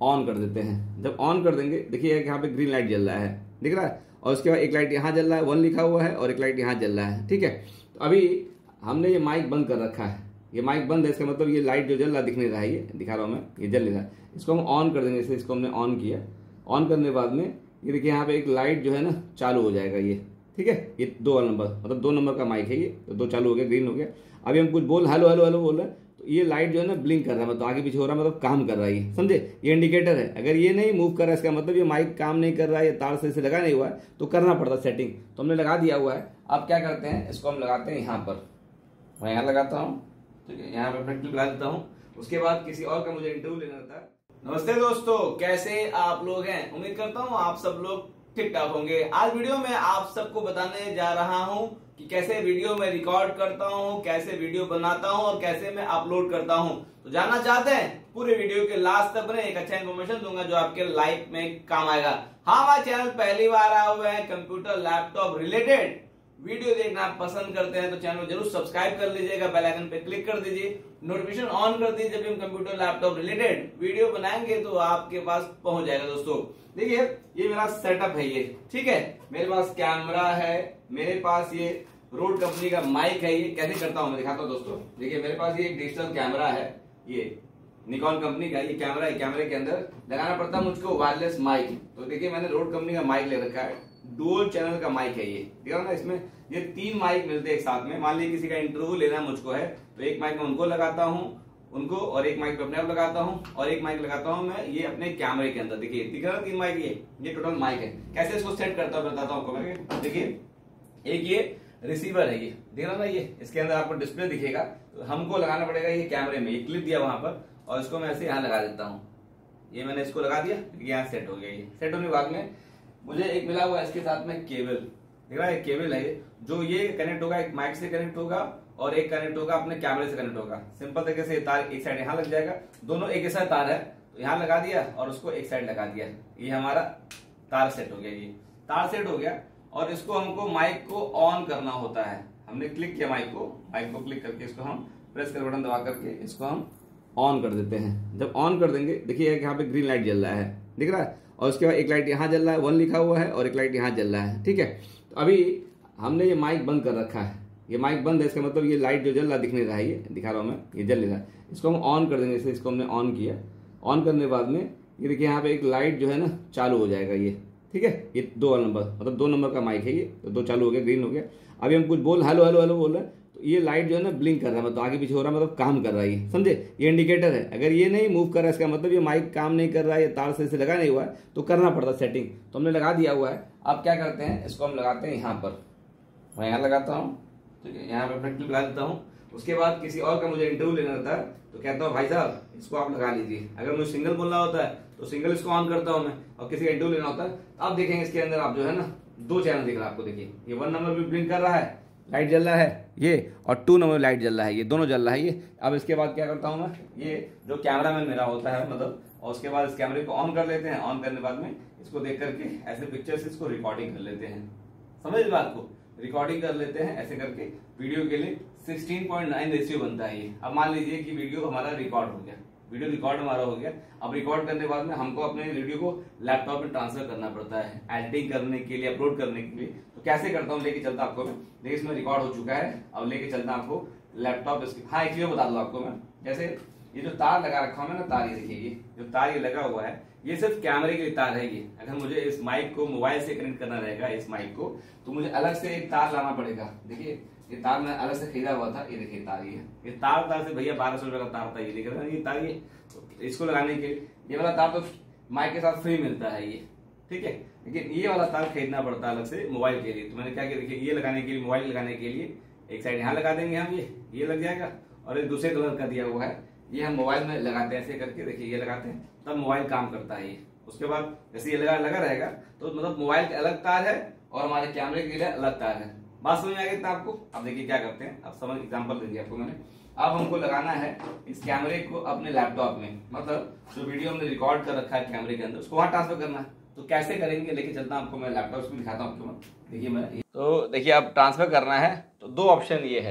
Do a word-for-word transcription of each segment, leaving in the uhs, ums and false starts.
On कर देते हैं। जब ऑन कर देंगे देखिए यहाँ पे ग्रीन लाइट जल रहा है, दिख रहा है, और उसके बाद एक लाइट यहाँ जल रहा है, वन लिखा हुआ है, और एक लाइट यहाँ जल रहा है। ठीक है, तो अभी हमने ये माइक बंद कर रखा है, ये माइक बंद है, इसका मतलब ये लाइट जो जल रहा दिख नहीं रहा है, ये दिखा रहा हूँ मैं, ये जल नहीं रहा है। इसको हम ऑन कर देंगे, जैसे इसको हमने ऑन किया, ऑन करने के बाद में ये देखिए यहाँ पे एक लाइट जो है ना चालू हो जाएगा ये। ठीक है, ये दो वाला नंबर मतलब दो नंबर का माइक है ये, तो दो चालू हो गया, ग्रीन हो गया। अभी हम कुछ बोल हेलो हेलो हेलो बोल रहे हैं तो ये लाइट जो है ना ब्लिंक कर रहा है, मतलब आगे पीछे हो रहा है, मतलब काम कर रहा है, ये समझे, ये इंडिकेटर है। अगर ये नहीं मूव कर रहा है इसका मतलब ये माइक काम नहीं कर रहा है, ये तार से लगा नहीं हुआ है, तो करना पड़ता सेटिंग। तो हमने लगा दिया हुआ है। अब क्या करते हैं, इसको हम लगाते हैं यहाँ पर, मैं यहाँ लगाता हूँ, ठीक है, यहाँ पर क्लिप लगा देता हूँ। उसके बाद किसी और का मुझे इंटरव्यू लेना था। नमस्ते दोस्तों, कैसे आप लोग हैं? उम्मीद करता हूँ आप सब लोग ठीक ठाक होंगे। आज वीडियो में आप सबको बताने जा रहा हूँ कि कैसे वीडियो में रिकॉर्ड करता हूँ, कैसे वीडियो बनाता हूँ और कैसे मैं अपलोड करता हूँ। तो जानना चाहते हैं? पूरे वीडियो के लास्ट तक बने, एक अच्छा इन्फॉर्मेशन दूंगा जो आपके लाइफ में काम आएगा। हाँ, हमारे चैनल पहली बार आए हुए हैं, कंप्यूटर लैपटॉप रिलेटेड वीडियो देखना आप पसंद करते हैं तो चैनल को जरूर सब्सक्राइब कर लीजिएगा, बेल आइकन पे क्लिक कर दीजिए, नोटिफिकेशन ऑन कर दीजिए। जब भी हम कंप्यूटर लैपटॉप रिलेटेड वीडियो बनाएंगे तो आपके पास पहुंच जाएगा। दोस्तों देखिए, ये मेरा सेटअप है ये, ठीक है, मेरे पास कैमरा है, मेरे पास ये रोड कंपनी का माइक है। ये कैसे करता हूं मैं दिखाता हूं दोस्तों। देखिए मेरे पास ये एक डिजिटल कैमरा है, ये निकॉन कंपनी का ये कैमरा है। कैमरे के अंदर लगाना पड़ता है मुझको वायरलेस माइक। तो देखिए मैंने रोड कंपनी का माइक ले रखा है, डुअल चैनल का माइक है ये, देखा ना, इसमें ये तीन माइक मिलते हैं एक साथ में। मान लीजिए किसी का इंटरव्यू लेना मुझको है तो एक माइक में उनको लगाता हूँ उनको और एक माइक अपने आप लगाता हूँ और एक माइक लगाता हूँ मैं ये अपने कैमरे के अंदर। देखिए दिख रहा है तीन माइक, ये ये टोटल माइक है। कैसे इसको सेट करता हूँ बताता हूँ आपको मैं। देखिए एक ये रिसीवर है, ये देख रहा ना, ये इसके अंदर आपको डिस्प्ले दिखेगा, तो हमको लगाना पड़ेगा ये कैमरे में। ये क्लिप दिया वहां पर और इसको मैं ऐसे यहाँ लगा देता हूँ। ये मैंने इसको लगा दिया, यहाँ सेट हो गया। ये सेट होने के बाद में मुझे एक मिला हुआ है इसके साथ में केबल, देख रहा है केबल है ये, जो ये कनेक्ट होगा एक माइक से कनेक्ट होगा और एक कनेक्ट होगा अपने कैमरे से कनेक्ट होगा। सिंपल तरीके से तार एक साइड यहाँ लग जाएगा, दोनों एक ऐसा तार है तो यहाँ लगा दिया और उसको एक साइड लगा दिया। ये हमारा तार सेट हो गया, ये तार सेट हो गया। और इसको हमको माइक को ऑन करना होता है। हमने क्लिक किया माइक को, माइक को क्लिक करके इसको हम प्रेस कर बटन दबा करके इसको हम ऑन कर देते हैं। जब ऑन कर देंगे देखिए यहाँ पे ग्रीन लाइट जल रहा है, दिख रहा है, और उसके बाद एक लाइट यहाँ जल रहा है, वन लिखा हुआ है, और एक लाइट यहाँ जल रहा है। ठीक है, तो अभी हमने ये माइक बंद कर रखा है, ये माइक बंद है, इसका मतलब ये लाइट जो जल रहा दिख नहीं रहा है, ये दिखा रहा हूँ मैं, ये जल नहीं रहा है। इसको हम ऑन कर देंगे, जैसे इसको हमने ऑन किया, ऑन करने के बाद में ये देखिए यहाँ पे एक लाइट जो है ना चालू हो जाएगा ये। ठीक है, ये दो वाला नंबर मतलब दो नंबर का माइक है ये, तो दो चालू हो गया, ग्रीन हो गया। अभी हम कुछ बोल हेलो हेलो हेलो बोल रहे हैं तो ये लाइट जो है ना ब्लिंक कर रहा है, मतलब आगे पीछे हो रहा है, मतलब काम कर रहा है, ये समझे, ये इंडिकेटर है। अगर ये नहीं मूव कर रहा है इसका मतलब ये माइक काम नहीं कर रहा है, ये तार से लगा नहीं हुआ है, तो करना पड़ता सेटिंग। तो हमने लगा दिया हुआ है। अब क्या करते हैं, इसको हम लगाते हैं यहाँ पर, मैं यहाँ लगाता हूँ, ठीक है, यहाँ पर क्लिप लगा देता हूँ। उसके बाद किसी और का मुझे इंटरव्यू लेना था तो कहता हूँ भाई साहब इसको आप लगा लीजिए। अगर मुझे सिंगल बोलना होता है तो सिंगल इसको ऑन करता हूँ मैं, और किसी का इंटरव्यू लेना होता है तो आप देखेंगे इसके अंदर आप जो है ना दो चैनल दिख रहा है आपको। देखिए ये वन नंबर भी ब्लिंक कर रहा है, लाइट जल रहा है ये, और टू नंबर लाइट जल रहा है, ये दोनों जल रहा है ये। अब इसके बाद क्या करता हूँ मैं, ये जो कैमरा मैन मेरा होता है मतलब, और उसके बाद इस कैमरे को ऑन कर लेते हैं। ऑन करने के बाद में इसको देख करके ऐसे पिक्चर से इसको रिकॉर्डिंग कर लेते हैं। समझ इस बात को, रिकॉर्डिंग कर लेते हैं ऐसे करके। वीडियो के लिए सिक्सटीन पॉइंट नाइन रेशियो बनता है ये। अब मान लीजिए कि वीडियो हमारा रिकॉर्ड हो गया, वीडियो रिकॉर्ड हमारा हो गया। अब रिकॉर्ड करने के बाद में हमको अपने वीडियो को लैपटॉप में ट्रांसफर करना पड़ता है एडिटिंग करने के लिए, अपलोड करने के लिए। तो कैसे करता हूँ लेके चलता आपको मैं। देखिए इसमें रिकॉर्ड हो चुका है, अब लेके चलता आपको लैपटॉप इसकी। हाँ एक चीज बता दूं आपको मैं, जैसे ये जो तार लगा रखा हूं मैं ना, तार ये देखिए, ये जो तार ये लगा हुआ है ये सिर्फ कैमरे के लिए तार है ये। अगर मुझे इस माइक को मोबाइल से कनेक्ट करना रहेगा इस माइक को, तो मुझे अलग से एक तार लाना पड़ेगा। देखिए ये तार मैं अलग से खरीदा हुआ था, ये देखिए तार, ये ये तार तार से भैया बारह सौ रुपए का तार था ये, देख रहे हैं ये तार। ये इसको लगाने के लिए ये वाला तार तो माइक के साथ फ्री मिलता है ये, ठीक है, लेकिन ये वाला तार खरीदना पड़ता है अलग से मोबाइल के लिए। तो मैंने क्या किया, देखिए ये लगाने के लिए, मोबाइल लगाने के लिए एक साइड यहाँ लगा देंगे हम, ये ये लग जाएगा, और एक दूसरे कलर का दिया हुआ है ये हम मोबाइल में लगाते हैं ऐसे करके। देखिए ये लगाते हैं तब मोबाइल काम करता है ये। उसके बाद जैसे ये लगा लगा रहेगा तो मतलब मोबाइल के अलग तार है और हमारे कैमरे के लिए अलग तार है। बात समझ में आ गई इतना आपको। अब देखिए क्या करते हैं, अब समझ एग्जांपल दे दिया आपको मैंने। अब हमको लगाना है इस कैमरे को अपने लैपटॉप में, मतलब जो वीडियो हमने रिकॉर्ड कर रखा है कैमरे के अंदर उसको वहां ट्रांसफर करना है। तो कैसे करेंगे लेके चलता हूं आपको मैं, लैपटॉप में दिखाता हूं आपको मैं। देखिए मैं तो देखिए अब ट्रांसफर करना है तो दो ऑप्शन ये है,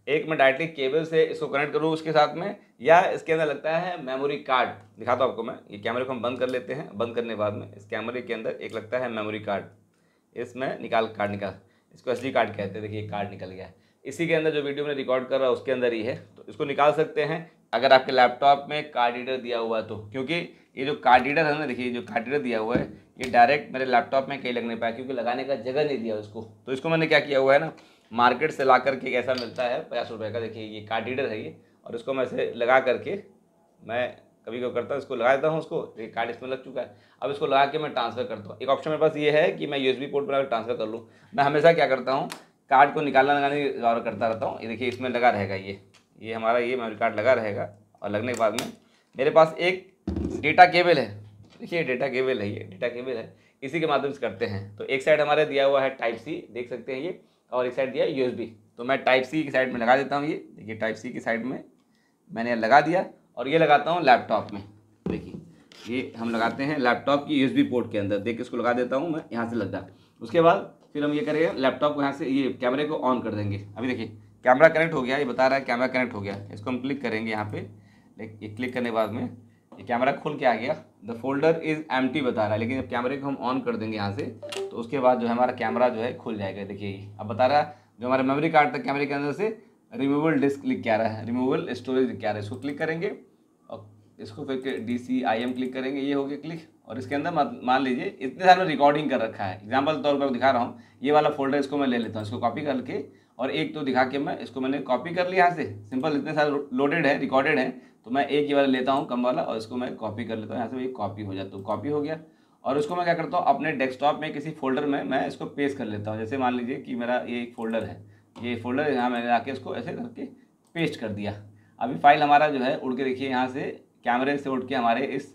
एक मैं डायरेक्टली केबल से इसको कनेक्ट करूँ उसके साथ में, या इसके अंदर लगता है मेमोरी कार्ड। दिखाता हूँ आपको मैं। ये कैमरे को हम बंद कर लेते हैं। बंद करने के बाद में इस कैमरे के अंदर एक लगता है मेमोरी कार्ड, इसमें निकाल कार्ड निकाल, इसको एस डी कार्ड कहते हैं। देखिए कार्ड निकल गया है। इसी के अंदर जो वीडियो मैंने रिकॉर्ड कर रहा है उसके अंदर ही है, तो इसको निकाल सकते हैं अगर आपके लैपटॉप में कार्ड रीडर दिया हुआ है तो। क्योंकि ये जो कार्ड रीडर है ना, देखिए जो कार्ड रीडर दिया हुआ है ये डायरेक्ट मेरे लैपटॉप में कहीं लग नहीं पाया, क्योंकि लगाने का जगह नहीं दिया उसको। तो इसको मैंने क्या किया हुआ है ना, मार्केट से ला करके ऐसा मिलता है पचास रुपये का। देखिए ये कार्ड रीडर है ये, और इसको मैं ऐसे लगा करके मैं कभी कभी करता हूँ, इसको लगा देता हूँ उसको। ये कार्ड इसमें लग चुका है। अब इसको लगा के मैं ट्रांसफ़र करता हूँ। एक ऑप्शन मेरे पास ये है कि मैं यूएसबी पोर्ट पर ट्रांसफ़र कर लूँ। मैं हमेशा क्या करता हूँ, कार्ड को निकालना लगाने की गौर करता रहता हूँ। ये देखिए इसमें लगा रहेगा, ये ये हमारा ये मेमोरी कार्ड लगा रहेगा, और लगने के बाद में मेरे पास एक डेटा केबल है। देखिए डेटा केबल है, ये डेटा केबल है, इसी के माध्यम से करते हैं। तो एक साइड हमारे दिया हुआ है टाइप सी, देख सकते हैं ये, और एक साइड दिया है यूएसबी। तो मैं टाइप सी की साइड में लगा देता हूँ। ये देखिए टाइप सी की साइड में मैंने लगा दिया, और ये लगाता हूँ लैपटॉप में। देखिए ये हम लगाते हैं लैपटॉप की यूएसबी पोर्ट के अंदर। देख इसको लगा देता हूँ मैं, यहाँ से लग जा। उसके बाद फिर हम ये करेंगे, लैपटॉप को यहाँ से ये कैमरे को ऑन कर देंगे। अभी देखिए कैमरा कनेक्ट हो गया, ये बता रहा है कैमरा कनेक्ट हो गया। इसको हम क्लिक करेंगे यहाँ पे। ये क्लिक करने के बाद में ये कैमरा खुल के आ गया। द फोल्डर इज़ एम्प्टी बता रहा है, लेकिन जब कैमरे को हम ऑन कर देंगे यहाँ से, तो उसके बाद जो है हमारा कैमरा जो है खुल जाएगा। देखिए ये अब बता रहा है जो हमारा मेमोरी कार्ड था कैमरे के अंदर से रिमूवल डिस्क लिख के आ रहा है, रिमूवल स्टोरेज लिख के आ रहा है। इसको क्लिक करेंगे और इसको फिर D C I M click करेंगे। ये हो गया क्लिक, और इसके अंदर मान लीजिए इतने सारे में रिकॉर्डिंग कर रखा है। एग्जाम्पल तौर पर दिखा रहा हूँ, ये वाला फोल्डर इसको मैं ले लेता हूँ, इसको कॉपी करके, और एक तो दिखा के मैं इसको मैंने कॉपी कर लिया यहाँ से। सिंपल इतने सारे लोडेड है, रिकॉर्डेड है, तो मैं एक ही वाला लेता हूँ कम वाला, और इसको मैं कॉपी कर लेता हूँ यहाँ से। ये कॉपी हो जाता है, कॉपी हो गया। और उसको मैं क्या करता हूँ, अपने डेस्कटॉप में किसी फोल्डर में मैं इसको पेस्ट कर लेता हूँ। जैसे मान लीजिए कि मेरा ये एक फोल्डर है, ये फोल्डर यहाँ मैंने आके इसको ऐसे करके पेस्ट कर दिया। अभी फाइल हमारा जो है उड़ के देखिए यहाँ से कैमरे से उड़ के हमारे इस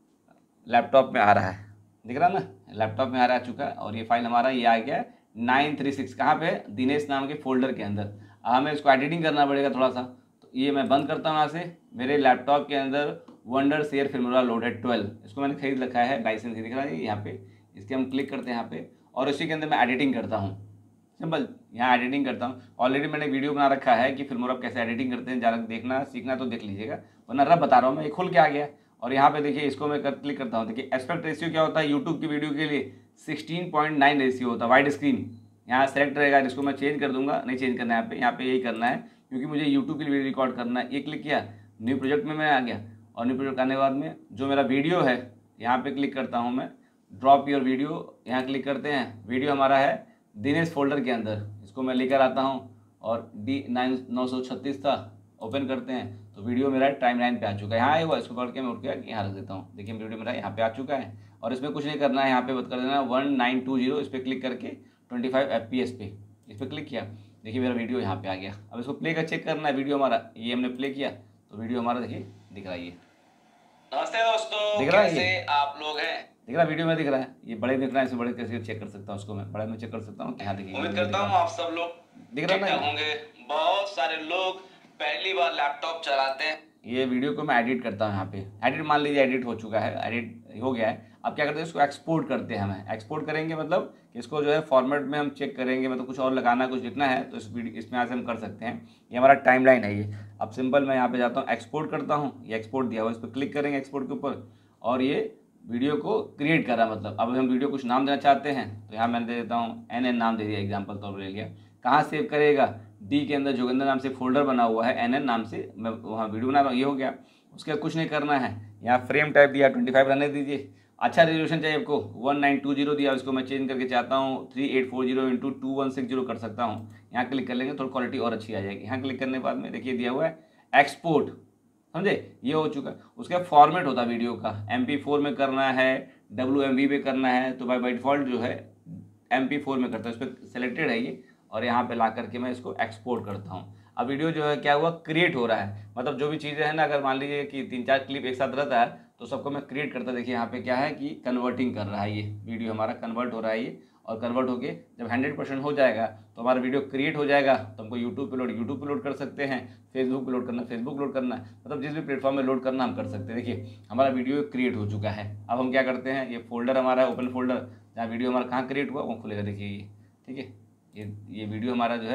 लैपटॉप में आ रहा है। दिख रहा ना, लैपटॉप में आ रहा चुका है। और ये फाइल हमारा ये आ गया नाइन थ्री सिक्स, कहाँ पे, दिनेश नाम के फोल्डर के अंदर। हमें इसको एडिटिंग करना पड़ेगा थोड़ा सा, तो ये मैं बंद करता हूँ यहाँ से। मेरे लैपटॉप के अंदर वंडर शेयर फिल्मोरा लोड है ट्वेल्व, इसको मैंने खरीद रखा है, लाइसेंस दिख रहा है यहाँ पे। इसके हम क्लिक करते हैं यहाँ पे, और इसी के अंदर मैं एडिटिंग करता हूँ। सिंपल यहाँ एडिटिंग करता हूँ। ऑलरेडी मैंने वीडियो बना रखा है कि फिल्मोरा कैसे एडिटिंग करते हैं, ज़्यादा देखना सीखना तो देख लीजिएगा, वरना रब बता रहा हूँ मैं। ये खुल के आ गया, और यहाँ पे देखिए इसको मैं कर, क्लिक करता हूँ। देखिए एस्पेक्ट रेशियो क्या होता है यूट्यूब की वीडियो के लिए, सिक्सटीन पॉइंट नाइन रेशियो होता है, वाइड स्क्रीन। यहाँ सेलेक्ट रहेगा, जिसको मैं चेंज कर दूंगा, नहीं चेंज करना है यहाँ पे। यहाँ पे यही करना है, क्योंकि मुझे यूट्यूब के लिए वीडियो रिकॉर्ड करना है। ये क्लिक किया, न्यू प्रोजेक्ट में मैं आ गया, और न्यू प्रोजेक्ट आने के बाद में जो मेरा वीडियो है यहाँ पे क्लिक करता हूँ मैं, ड्रॉप योर वीडियो, यहाँ क्लिक करते हैं। वीडियो हमारा है दिनेश फोल्डर के अंदर, इसको मैं लेकर आता हूँ, और डी नाइन नौ सौ छत्तीस था, ओपन करते हैं तो वीडियो मेरा टाइम लाइन पे आ चुका है। यहाँ आया हुआ, इसको पढ़ के मैं उठ के यहाँ रख देता हूँ। देखिए वीडियो मेरा यहाँ पे आ चुका है, और इसमें कुछ नहीं करना है। यहाँ पे बता कर देना वन नाइन टू जीरो, इस पर क्लिक करके twenty five F P S पे इस पर क्लिक किया। देखिए मेरा वीडियो यहाँ पे आ गया। अब इसको प्ले का चेक करना है, वीडियो हमारा ये हमने प्ले किया तो वीडियो हमारा देखिए दिख रहा है। ये नमस्ते दोस्तों, दिख रहा है, कैसे आप लोग हैं? दिख रहा है, वीडियो में दिख रहा है। ये बड़े दिख रहा है, इसमें बड़े कैसे चेक कर सकता हूँ उसको मैं, बड़े में चेक कर सकता हूँ। यहाँ देखिए उम्मीद करता हूँ आप सब लोग दिख रहा है होंगे। बहुत सारे लोग पहली बार लैपटॉप चलाते हैं। ये वीडियो को मैं एडिट करता हूँ यहाँ पे। एडिट मान लीजिए एडिट हो चुका है, एडिट हो गया है। अब क्या करते हैं, इसको एक्सपोर्ट करते हैं। हमें एक्सपोर्ट करेंगे मतलब इसको जो है फॉर्मेट में हम चेक करेंगे, मतलब कुछ और लगाना कुछ लिखना है तो इस वीडियो इसमें यहाँ से हम कर सकते हैं। ये हमारा टाइमलाइन है ये। अब सिंपल मैं यहाँ पे जाता हूँ, एक्सपोर्ट करता हूँ। ये एक्सपोर्ट दिया हुआ, इस पर क्लिक करेंगे एक्सपोर्ट के ऊपर, और ये वीडियो को क्रिएट कर रहा है। मतलब अब हम वीडियो कुछ नाम देना चाहते हैं तो यहाँ मैंने दे देता हूँ एन एन नाम दे दिया, एग्जाम्पल तौर पर ले लिया। कहाँ सेव करेगा, डी के अंदर जोगिंदर नाम से फोल्डर बना हुआ है, एन एन नाम से मैं वहाँ वीडियो बना रहा हूँ। ये हो गया, उसके कुछ नहीं करना है। यहाँ फ्रेम टाइप दिया, ट्वेंटी फाइव रहने दीजिए। अच्छा रेजोल्यूशन चाहिए आपको, वन नाइन टू जीरो दिया, उसको मैं चेंज करके चाहता हूँ three eight four zero into two one six zero कर सकता हूँ। यहाँ क्लिक कर लेंगे, थोड़ी क्वालिटी और अच्छी आ जाएगी। यहाँ क्लिक करने के बाद में देखिए दिया हुआ है एक्सपोर्ट, समझे, ये हो चुका है। उसका फॉर्मेट होता है वीडियो का, एम पी फोर में करना है, डब्ल्यू एम वी पे करना है, तो बाई बाई डिफॉल्ट जो है एम पी फोर में करता है, उस पर सेलेक्टेड है ये। और यहाँ पे ला करके मैं इसको एक्सपोर्ट करता हूँ। अब वीडियो जो है क्या हुआ, क्रिएट हो रहा है। मतलब जो भी चीज़ें हैं ना, अगर मान लीजिए कि तीन चार क्लिप एक साथ रहता है तो सबको मैं क्रिएट करता। देखिए यहाँ पे क्या है कि कन्वर्टिंग कर रहा है, ये वीडियो हमारा कन्वर्ट हो रहा है ये। और कन्वर्ट होके जब हंड्रेड परसेंट हो जाएगा तो हमारा वीडियो क्रिएट हो जाएगा, तो हमको यूट्यूब पे लोड यूट्यूब पे लोड कर सकते हैं, फेसबुक पे लोड करना फेसबुक लोड करना, मतलब जिस भी प्लेटफॉर्म में लोड करना हम कर सकते हैं। देखिए हमारा वीडियो क्रिएट हो चुका है। अब हम क्या करते हैं, ये फोल्डर हमारा है, ओपन फोल्डर, जहाँ वीडियो हमारा कहाँ क्रिएट हुआ वो खुलेगा। देखिए ये ठीक है, ये ये वीडियो हमारा जो है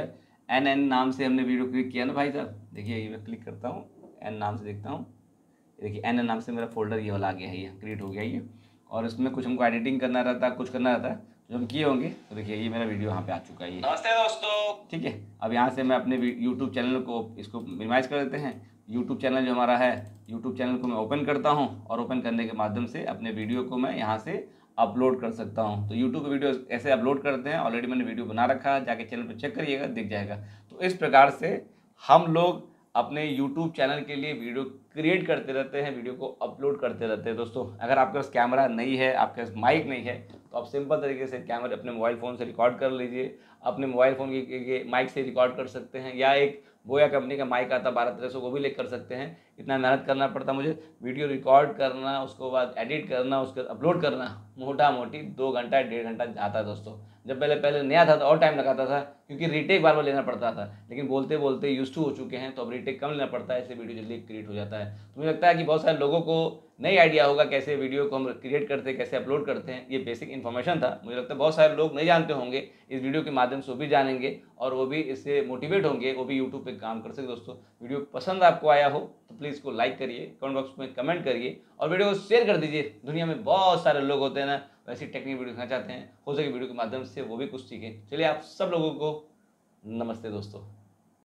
एन एन नाम से हमने वीडियो क्लिक किया ना भाई साहब, देखिए ये मैं क्लिक करता हूँ, एन नाम से देखता हूँ, देखिए एन एन नाम से मेरा फोल्डर ये वाला आ गया है, ये क्रिएट हो गया ये। और इसमें कुछ हमको एडिटिंग करना रहता है, कुछ करना रहता है, जो हम किए होंगे। तो देखिए ये मेरा वीडियो यहाँ पे आ चुका है ये। नमस्ते दोस्तों। ठीक है, अब यहाँ से मैं अपने यूट्यूब चैनल को इसको मिनिमाइज कर देते हैं। यूट्यूब चैनल जो हमारा है, यूट्यूब चैनल को मैं ओपन करता हूँ और ओपन करने के माध्यम से अपने वीडियो को मैं यहाँ से अपलोड कर सकता हूँ। तो यूट्यूब वीडियो ऐसे अपलोड करते हैं, ऑलरेडी मैंने वीडियो बना रखा है, जाके चैनल पर चेक करिएगा, दिख जाएगा। तो इस प्रकार से हम लोग अपने यूट्यूब चैनल के लिए वीडियो क्रिएट करते रहते हैं, वीडियो को अपलोड करते रहते हैं। दोस्तों अगर आपके पास कैमरा नहीं है, आपके पास माइक नहीं है, तो आप सिंपल तरीके से कैमरा अपने मोबाइल फ़ोन से रिकॉर्ड कर लीजिए, अपने मोबाइल फ़ोन के माइक से रिकॉर्ड कर सकते हैं, या एक बोया कंपनी का माइक आता बारह तेरह सौ, वो भी ले कर सकते हैं। इतना मेहनत करना पड़ता मुझे, वीडियो रिकॉर्ड करना, उसके बाद एडिट करना, उसके अपलोड करना, मोटा मोटी दो घंटा डेढ़ घंटा जाता है दोस्तों। जब पहले पहले नया था तो और टाइम लगाता था, क्योंकि रीटेक बार बार लेना पड़ता था, लेकिन बोलते बोलते यूज टू हो चुके हैं, तो अब रीटेक कम लेना पड़ता है, इससे वीडियो जल्दी क्रिएट हो जाता है। तो मुझे लगता है कि बहुत सारे लोगों को नहीं आइडिया होगा कैसे वीडियो को हम क्रिएट करते हैं, कैसे अपलोड करते हैं। ये बेसिक इन्फॉर्मेशन था, मुझे लगता है बहुत सारे लोग नहीं जानते होंगे, इस वीडियो के माध्यम से वो भी जानेंगे और वो भी इससे मोटिवेट होंगे, वो भी यूट्यूब पे काम कर सके। दोस्तों वीडियो पसंद आपको आया हो तो प्लीज़ इसको लाइक करिए, कमेंट बॉक्स में कमेंट करिए और वीडियो को शेयर कर दीजिए। दुनिया में बहुत सारे लोग होते हैं ना, वैसी टेक्निक वीडियो देखना चाहते हैं, हो सके वीडियो के माध्यम से वो भी कुछ सीखें। चलिए आप सब लोगों को नमस्ते दोस्तों।